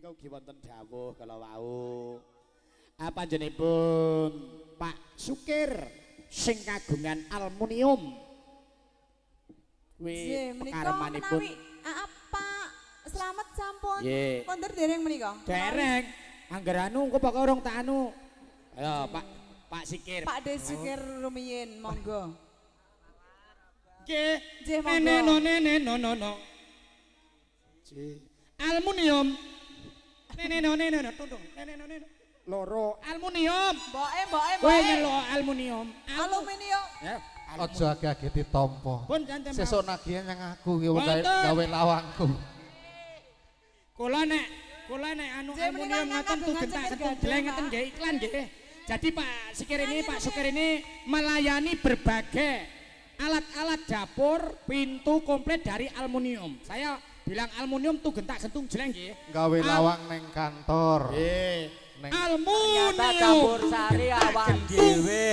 menika ugi wonten dawuh kala wau. Panjenenganipun Pak Sukir sing kagungan aluminium. Kuwi pekaremanipun Pak Slamet sampun nggih. kondur dereng menika. Dereng. Angger anu engko pokoke urung tak anu. Ayo Pak Sikir. Pak De Sukir rumiyin monggo. Nggih. Nggih monggo. No. Aluminium. No. Tundung. Loro aluminium. Mboke. Kowe nyelo aluminium. Aluminium. Ya. Ojo agak-agak ditampa. Pun janten. Sesuk nagih nyang aku ki gawe lawangku. Kula nek anu aluminium ngoten tuh gentak-gentuk jeleng ngoten nggih iklan nggih. Jadi Pak Sukir ini melayani berbagai alat-alat dapur, pintu komplit dari aluminium. Saya bilang aluminium tuh gentak-gentung jeleng nggih. Gawe lawang neng kantor. Nggih. Ternyata Aluminium. campur sari awak dhewe.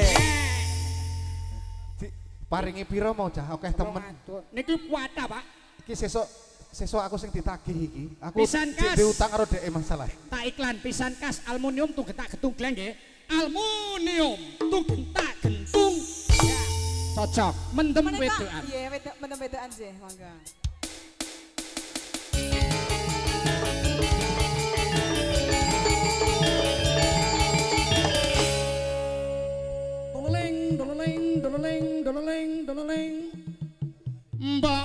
Paringi piro mau cah akeh temen. Niki kuwata, Pak. Iki sesuk aku sing ditagih iki. Aku Pisan kas. diutang karo dhek masalah. Tak iklan pisan kas aluminium tuh gentak-gentung jeleng nggih. Aluminium tuh gentak-gentung. Ya, cocok. Mendem wedokan. Iya, mendem wedokan sih, monggo. Dololeng. Mbak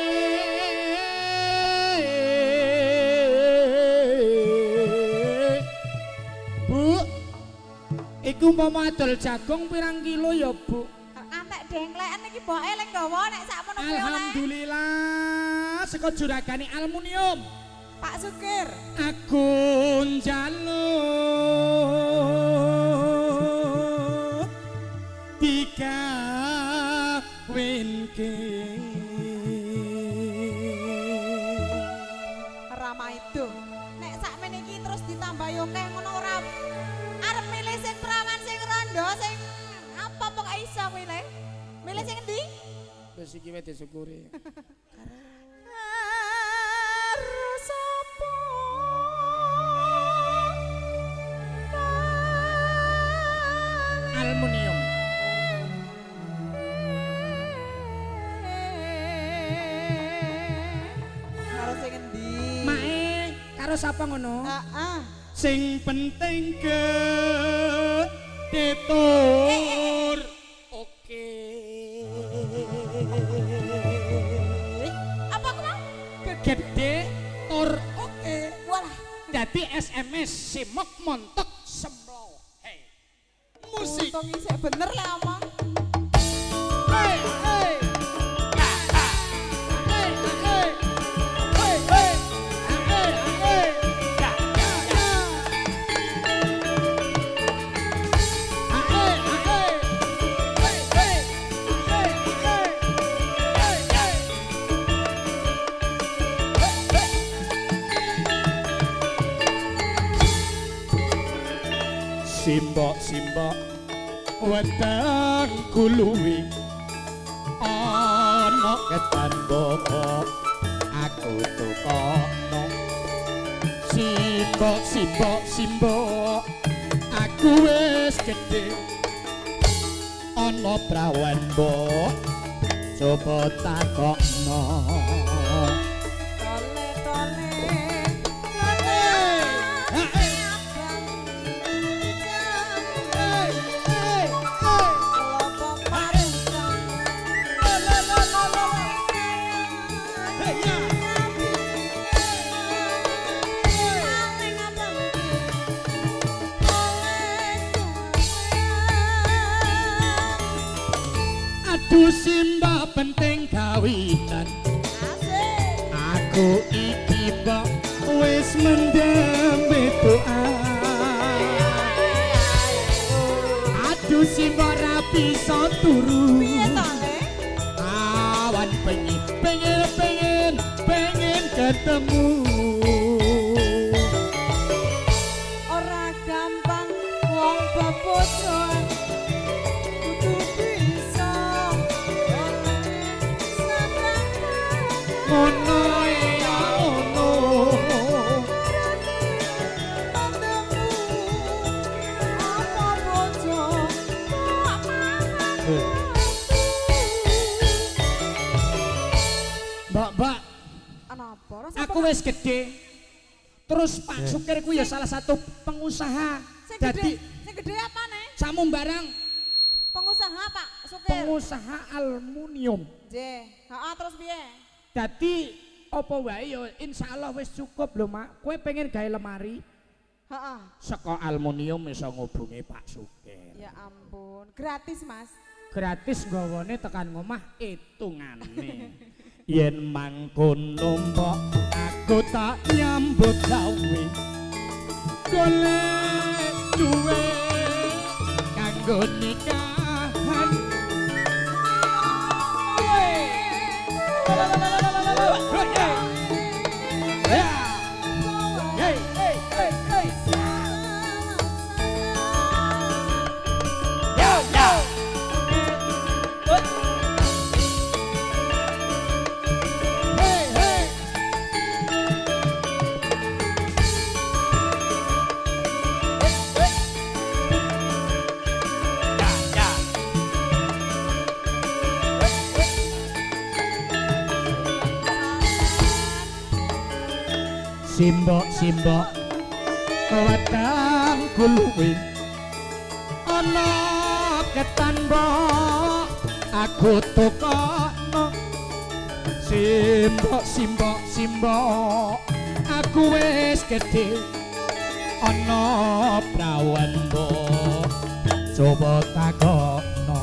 Bu, iku umpama adol jagung pirang kilo ya, Bu? Antek dengkleken iki mboke lek gawa nek sakmono kuwi oleh. Alhamdulillah, saka juragane aluminium. Pak Sukir. Aku njaluk tiga winke Rama itu. Nek sakmene iki terus ditambah yo akeh ngono ora. Arep milih sing perawan sing rondo sing apa pokoke iso milih. Milih sing endi? wis iki wae disyukuri. Aluminium. Karo sing endi? Mae karo sapa ngono? Heeh. Sing penting ke ditur. Oke. Apa ku mau? Gede tur oke. Walah. Dadi SMS simok montok semblo. Hey. Musik. Untung isih bener le omong. Hey. Simbok wedang kuluwi ana ketan boko aku tukono simbok aku wis gedhe ana prawan mbok coba takokno Aduh Simba penting kawinan. Aku iki mbok wis mendem doa. Aduh Simba ra bisa turu. Awan pengen ketemu. Ora gampang wong bebojoan. Ono ya ono wis gede. Terus Pak Sukir ku ya salah satu pengusaha. Sing gede apa nih? Samu barang Pengusaha Pak Sukir. pengusaha aluminium. Nggih. Heeh, terus piye? Dadi apa wae ya insyaallah wis cukup lho Mak. Kowe pengen gawe lemari Heeh. saka aluminium iso ngubungi Pak Sukir. Ya ampun, gratis Mas. Gratis nggawane tekan ngomah hitungane. Yen mangkono mbok aku tak nyambut gawe. Golek duwe kanggo nikahan. Simbok wadang kuluwi ana ketan mbok aku tukokno simbok aku wis gedhe ana prawan mbok coba takokno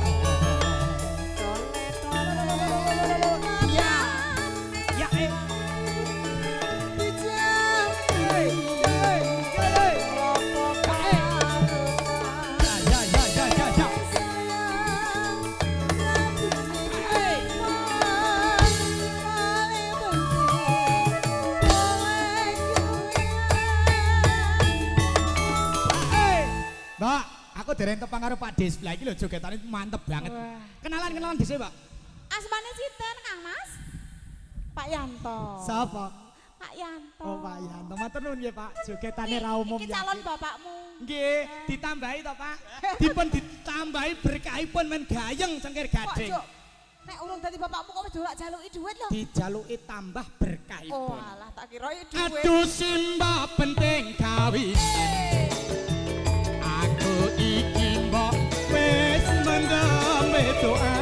Mbak, aku dereng tepang karo Pak Des. Lah iki lho jogetane mantep banget. Kenalan dhisik, Mbak. Asmane sinten Kang Mas? Pak Yanto. Sapa? Pak Yanto. Oh, Pak Yanto. Matur nuwun nggih, Pak. Jogetane ra umum Iki ya. calon bapakmu. Nggih, ditambahi to, Pak. Dipun ditambahi berkahipun men gayeng cengkir gading. Kok, Cuk? Nek urung dadi bapakmu kok wis dolak jaluki dhuwit lho. Dijaluki tambah Oh, berkahipun. alah tak kira ya dhuwit. Aduh simbah penting kawitan. Aku iki mbok wis mendeme doa.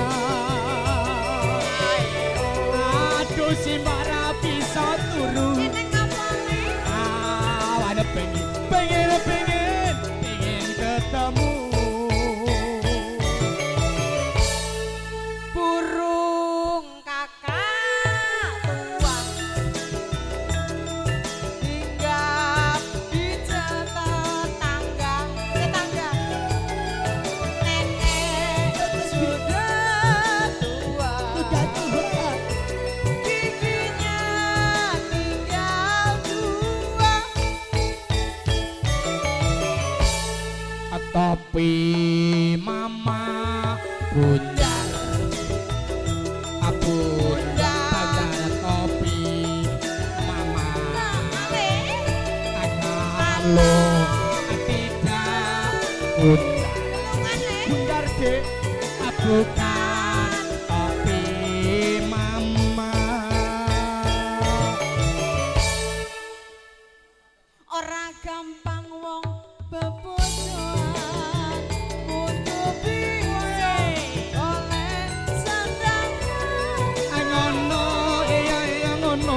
Aduh simbah ra bisa turu. Jeneng kapane? Awane pengen ketemu. Burung kakak tuang hinggap di tetangga nenek sudah tua giginya tinggal dua Tapi mama punya bandar kopi mama kalau tidak bundar dek bukan kopi mama ora gampang wong bebojoan kudu bisa oleh sandangan ngono iya ngono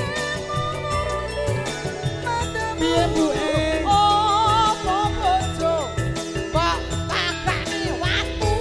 piye bu oh bojo mbok takani watu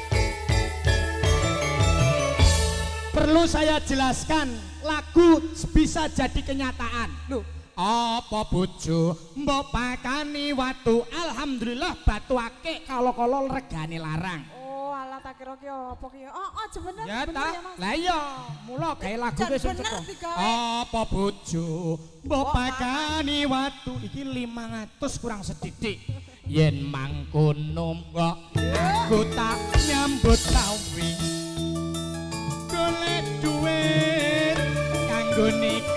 perlu saya jelaskan lagu bisa jadi kenyataan loh apa bojo mbok pakani watu alhamdulillah batu akeh kalau regane larang oh alah tak kira ki apa ki oh bener ya bener tak ya Mas lah iya mula gawe lagu wis bener cocok digawe. apa bojo mbok pakani watu iki 500 kurang sedidik yen mangkono kok aku tak nyambut gawe golek duit kanggo nikah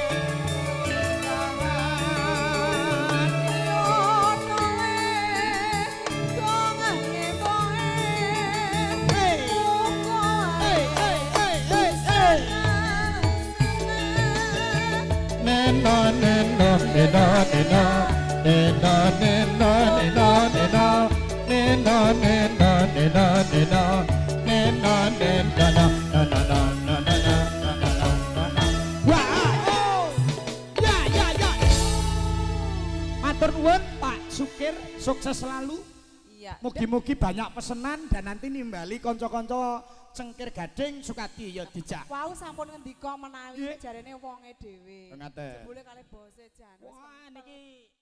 Matur nuwun Pak Sukir, sukses selalu. Iya. Mugi-mugi banyak pesenan dan nanti nimbali konco-konco cengkir gading Sukadi ya dijak. Wau sampun ngendika menawi Nggih. jarene wonge dhewe. Ngaten. Jebule kalih bose jan. Wah niki